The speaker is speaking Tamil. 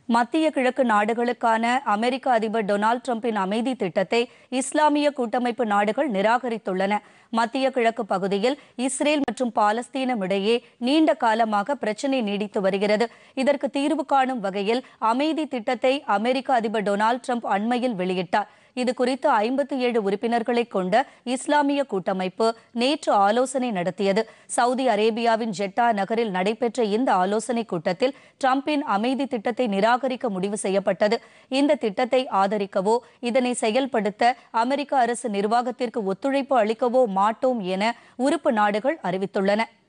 மத்திய கிழக்கு நாடுகளுக்கான அமெரிக்க அதிபர் டொனால்டு டிரம்பின் அமைதி திட்டத்தை இஸ்லாமிய கூட்டமைப்பு நாடுகள் நிராகரித்துள்ளன. மத்திய கிழக்கு பகுதியில் இஸ்ரேல் மற்றும் பாலஸ்தீனம் இடையே நீண்ட காலமாக பிரச்சினை நீடித்து வருகிறது. இதற்கு தீர்வு காணும் வகையில் அமைதி திட்டத்தை அமெரிக்க அதிபர் டொனால்டு டிரம்ப் அண்மையில் வெளியிட்டார். இதுகுறித்து 57 உறுப்பினர்களை கொண்ட இஸ்லாமிய கூட்டமைப்பு நேற்று ஆலோசனை நடத்தியது. சவுதி அரேபியாவின் ஜெட்டா நகரில் நடைபெற்ற இந்த ஆலோசனைக் கூட்டத்தில் டிரம்பின் அமைதி திட்டத்தை நிராகரிக்க முடிவு செய்யப்பட்டது. இந்த திட்டத்தை ஆதரிக்கவோ இதனை செயல்படுத்த அமெரிக்க அரசு நிர்வாகத்திற்கு ஒத்துழைப்பு அளிக்கவோ மாட்டோம் என உறுப்பு நாடுகள் அறிவித்துள்ளன.